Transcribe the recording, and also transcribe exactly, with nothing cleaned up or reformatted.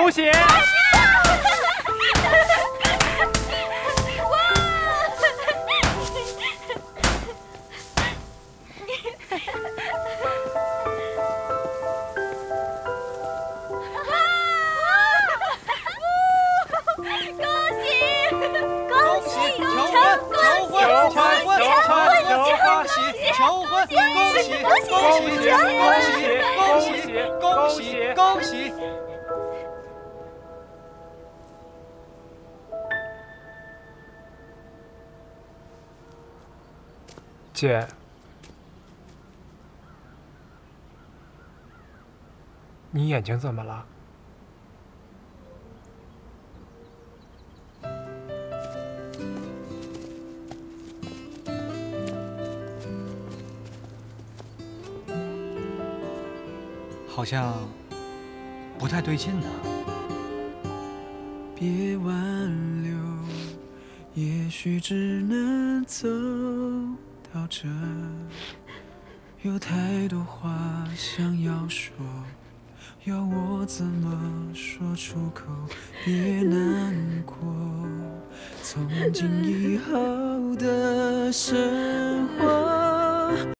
恭喜！ 恭喜！ 姐，你眼睛怎么了？ 好像不太对劲呢。 别挽留，也许只能走到这。有太多话想要说，要我怎么说出口？别难过，从今以后的生活。